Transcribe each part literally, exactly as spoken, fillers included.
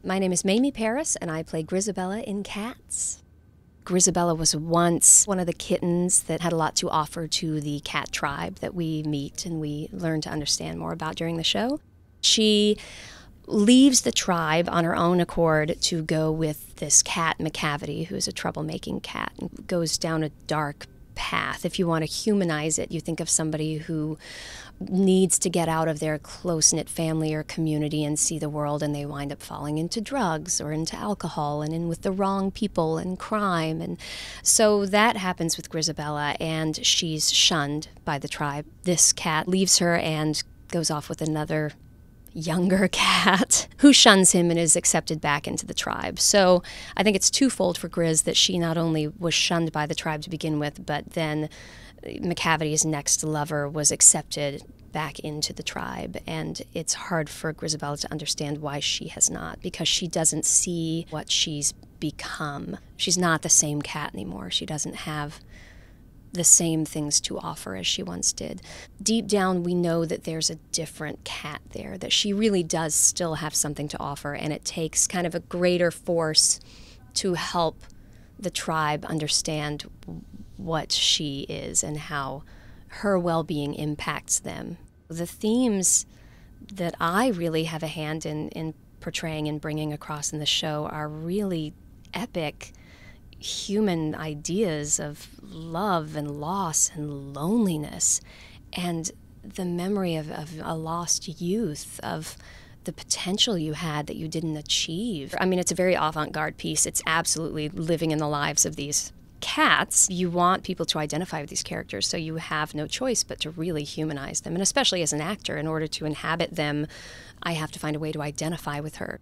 My name is Mamie Parris, and I play Grizabella in Cats. Grizabella was once one of the kittens that had a lot to offer to the cat tribe that we meet and we learn to understand more about during the show. She leaves the tribe on her own accord to go with this cat, McCavity, who's a troublemaking cat, and goes down a dark path. If you want to humanize it, you think of somebody who needs to get out of their close-knit family or community and see the world, and they wind up falling into drugs or into alcohol and in with the wrong people and crime. And so that happens with Grizabella, and she's shunned by the tribe. This cat leaves her and goes off with another younger cat who shuns him and is accepted back into the tribe. So I think it's twofold for Grizz that she not only was shunned by the tribe to begin with, but then McCavity's next lover was accepted back into the tribe. And it's hard for Grizabella to understand why she has not, because she doesn't see what she's become. She's not the same cat anymore. She doesn't have the same things to offer as she once did. Deep down, we know that there's a different cat there, that she really does still have something to offer, and it takes kind of a greater force to help the tribe understand what she is and how her well-being impacts them. The themes that I really have a hand in, in portraying and bringing across in the show are really epic human ideas of love and loss and loneliness, and the memory of, of a lost youth, of the potential you had that you didn't achieve. I mean, it's a very avant-garde piece. It's absolutely living in the lives of these cats. You want people to identify with these characters, so you have no choice but to really humanize them. And especially as an actor, in order to inhabit them, I have to find a way to identify with her.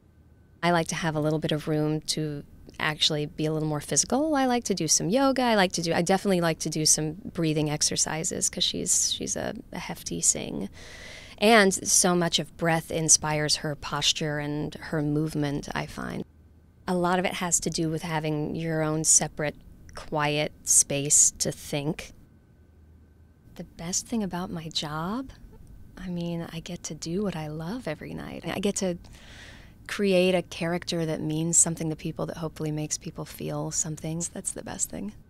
I like to have a little bit of room to actually be a little more physical. I like to do some yoga. I like to do, I definitely like to do some breathing exercises because she's, she's a, a hefty sing. And so much of breath inspires her posture and her movement, I find. A lot of it has to do with having your own separate, quiet space to think. The best thing about my job, I mean, I get to do what I love every night. I get to create a character that means something to people, that hopefully makes people feel something. That's the best thing.